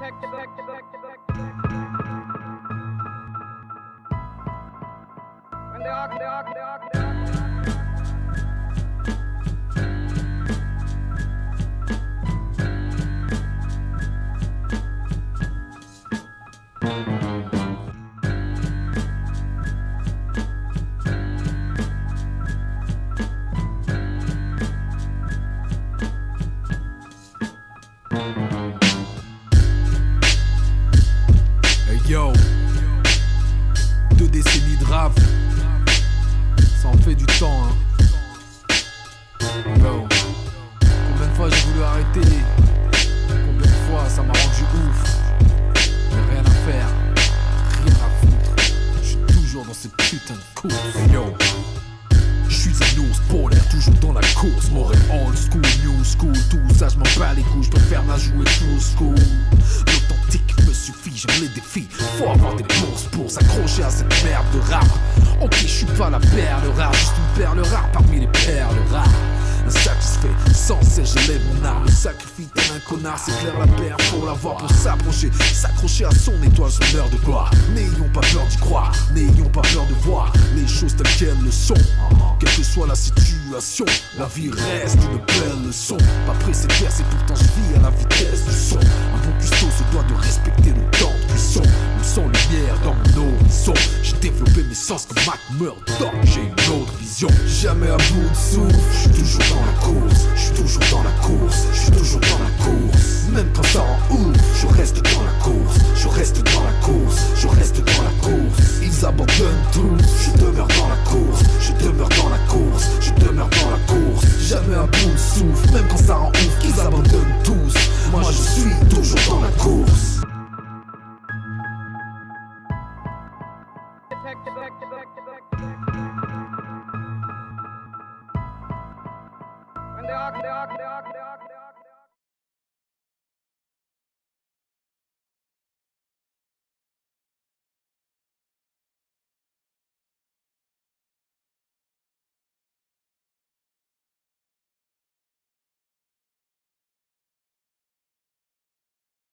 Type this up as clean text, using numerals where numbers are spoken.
Hey yo, 2 décennies de rap, ça en fait du temps hein. Yo, combien de fois j'ai voulu arrêter, combien de fois ça m'a rendu ouf. Mais rien à faire, rien à foutre, je suis toujours dans ces putains de courses. Hey yo, je suis un ours polaire, toujours dans la course. Morel, old school, new school, tout ça je m'en bats les couilles. Je préfère la jouer true school. L'authentique me suffit, j'aime les défis. Faut avoir des bourses pour s'accrocher à cette merde de rap. Ok, je suis pas la perle rare, juste une perle rare parmi les perles rares. Insatisfait, sans cesse j'élève mon arme. Sacrifie tel un connard, c'est clair la paire. Faut l'avoir pour s'approcher, s'accrocher à son étoile, son heure de gloire. N'ayons pas peur d'y croire, n'ayons pas peur de voir les choses telles qu'elles le sont. Quelle que soit la situation, la vie reste une belle leçon. Pas pressé de percer, pourtant je vis à la vitesse du son. Un bon cuistot se doit de respecter le temps de cuisson. Une sans lumière dans mon horizon. J'ai développé mes sens comme Mac Murdock, j'ai une autre vision. Jamais à bout de souffle, je suis toujours dans la course. Je suis toujours dans la course, je suis toujours dans la course. Même quand ça rend ouf, je reste dans la course. Je reste dans la course, je reste dans la course. Ils abandonnent tous, je demeure dans la course. Je demeure dans la course, je demeure dans la course. Jamais à bout de souffle, même quand ça rend ouf. Ils abandonnent tous, moi je suis toujours dans la course. When they are